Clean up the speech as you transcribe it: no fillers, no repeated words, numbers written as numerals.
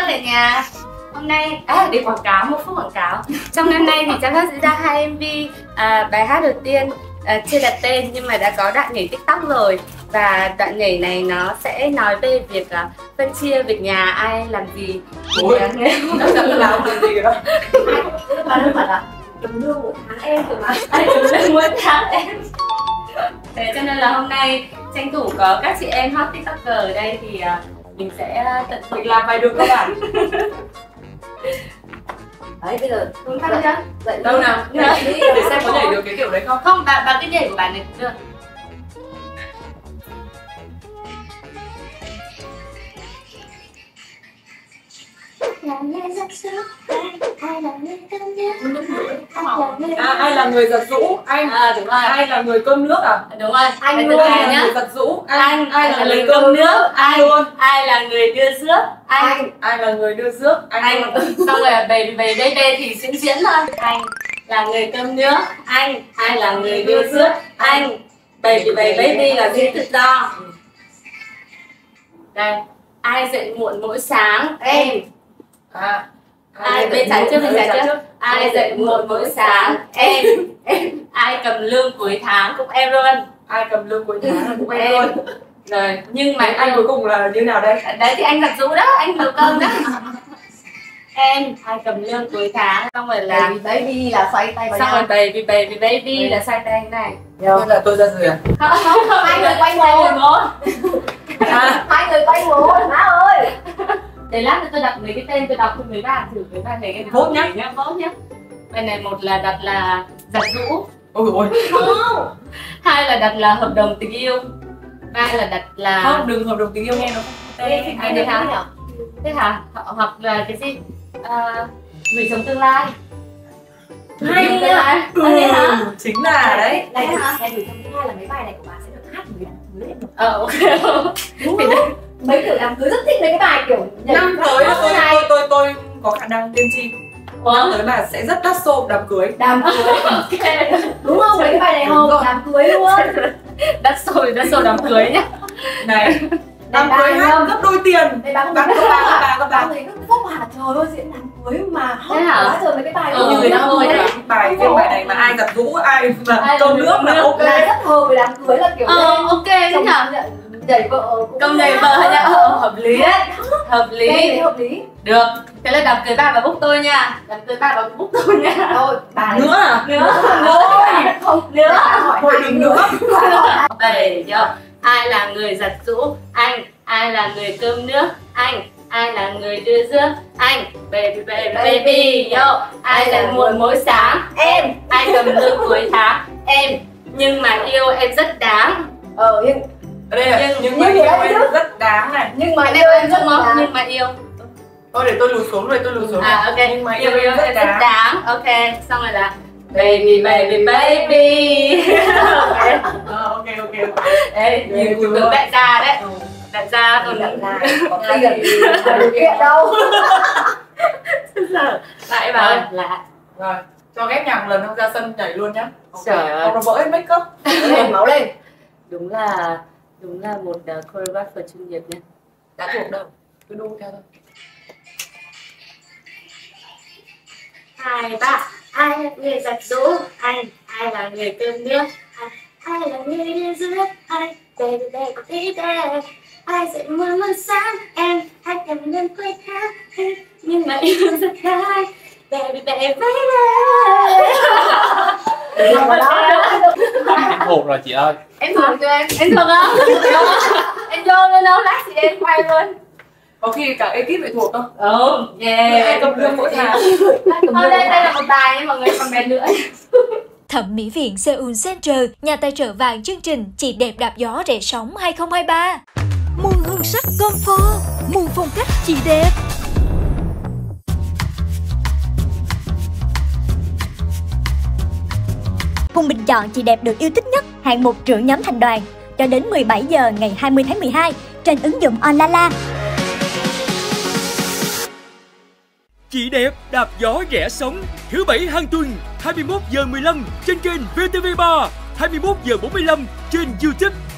cả nhà. Hôm nay để quảng cáo, một phút quảng cáo. Trong năm nay thì Trang Hắc sẽ ra 2 MV. Bài hát đầu tiên chưa đặt tên nhưng mà đã có đoạn nhảy TikTok rồi. Và đoạn nhảy này nó sẽ nói về việc phân chia việc nhà ai làm gì. Ôi, nó chẳng làm gì đó. Bà nó bảo là đồng lương mỗi tháng em rồi mà. Đồng lương mỗi tháng em. Thế cho nên là hôm nay tranh thủ có các chị em hot TikToker ở đây thì mình sẽ tận dụng Mình làm bài được các bạn. Đấy bây giờ đúng không chứ? dậy Đâu nào? Để xem có nhảy được cái kiểu đấy không? Không, bà cứ nhảy của bà này cũng được. Ai là người giặt giũ? Anh. Đúng rồi. Ai là người cơm nước à? Đúng rồi. Anh Ai luôn là nhá. người giặt giũ? Anh. Ai là người cơm cơm nước? nước? Anh. Luôn. Ai là người đưa rước? Anh. Ai là người đưa rước? Anh. Xong rồi về đây thì diễn thôi. Anh là người cơm nước. Anh. Ai là người đưa rước? Anh. Baby là diễn tự do. Đây. Ai dậy muộn mỗi sáng? Em. Ai bên trái trước, bên trái trước. Ai dậy muộn mỗi sáng? Em. Ai cầm lương cuối tháng? Cũng em luôn. Ai cầm lương cuối tháng? Cũng em luôn. Rồi, nhưng mà Anh cuối cùng là như nào đây? đấy thì anh giặt giũ đó, anh nấu cơm đó. Em, ai cầm lương cuối tháng, xong rồi là baby là xoay tay vào xong nhau. rồi baby là xoay tay này. Như là tôi ra rửa. Không, Hai người quay hai người một. một. Hai người quay một, má ơi. Để lát nữa tôi đọc mấy cái tên, tôi đọc cho mấy bạn thử mấy bạn này cái Vốt nhá. Vốt nhá. Bên này một là đặt là giặt giũ. Ôi ôi. Không. Hai là đặt là hợp đồng tình yêu. Ba là đặt là Không, đừng hợp đồng tình yêu nghe nó không. ai đấy hả? Thế hả? Hoặc là cái gì? Người chồng tương lai. Hay Tương lai. Thế hả? Chính là đấy. Đấy hả? Em gửi trong thứ hai là mấy bài này của bà sẽ được hát một đám cưới em. Ok. Đúng không? Mấy kiểu đám cưới rất thích mấy cái bài kiểu Năm tới tôi có khả năng tiên tri. Năm tới bà sẽ rất đắt xô đám cưới. đám cưới. Đúng không? Mấy cái bài này không? Đám cưới luôn. Đắt xôi đám cưới nhá. Này, đám cưới hát gấp đôi tiền. Đây bà Bán các bà. thấy rất phúc hả, trời ơi, diễn đám cưới mà hot Thế hả? quá trời mấy cái bài Ừ, Người ta đúng thôi rồi. bài riêng bài này mà ai giặt giũ, ai mà cơm nước là ok. là rất hợp với đám cưới, là kiểu Ok thế nhở? đẩy vợ cũng Công nhảy vợ hay nhá? Hợp lý đấy. Hợp lý. Đây, hợp lý. Được. Thế là đám cưới bà và book tôi nha. Đám cưới bà và book tôi nha. Thôi bà Nữa à? Nữa. không Nữa. hỏi Thôi đừng nữa. Đây, chưa? Ai là người giặt giũ? Anh. Ai là người cơm nước? Anh. Ai là người đưa rước? Anh. Baby, yo. Ai là muộn mỗi sáng? Em. Ai cầm lương cuối tháng? Em. Nhưng mà yêu em rất đáng. Nhưng Đây là những nhưng người gì đấy yêu chứ? em rất đáng này. nhưng mà Em yêu em em rất đúng không? là Nhưng mà yêu. Thôi để tôi lùi xuống rồi, tôi lùi xuống. Ok. Nhưng mà Yêu yêu em rất đáng. đáng. Ok. Xong rồi là baby. Ok. Đấy, nhìn tưởng tượng đại gia đấy. Đại gia còn là có tiền điều kiện đâu. lại bà ơi là Rồi, cho ghép nhạc một lần không, ra sân nhảy luôn nhá. Trời ơi. Không nó vỡ hết make up. Lên máu lên. đúng là một choreographer chuyên nghiệp nha. Đã thuộc đâu, cứ đu theo thôi. 2, 3. Ai là người giặt giũ? Anh. Ai là người cơm nước? Anh. Ai là người đưa rước? Anh. Baby. Ai dậy muộn mỗi sáng? Em. Ai cầm lương cuối tháng? Nhưng mà yêu rất hay. Baby. Em thuộc rồi chị ơi. Em thuộc cho em thuộc không? Em vô lên đâu, lát chị em quay luôn. Có khi cả ekip phải thuộc không? Yeah. Cầm lương mỗi tháng. Thôi đây là một bài nhưng mọi người comment nữa. Thẩm mỹ viện Seoul Center, nhà tài trợ vàng chương trình Chị đẹp đạp gió rẻ sóng 2023. Muôn hương sắc comfort, muôn phong cách chị đẹp. Cùng bình chọn chị đẹp được yêu thích nhất, hạng mục trưởng nhóm thành đoàn cho đến 17 giờ ngày 20 tháng 12 trên ứng dụng Onlala. Chị đẹp đạp gió rẽ sóng thứ bảy hàng tuần 21 giờ 15 trên kênh VTV3, 21 giờ 45 trên YouTube.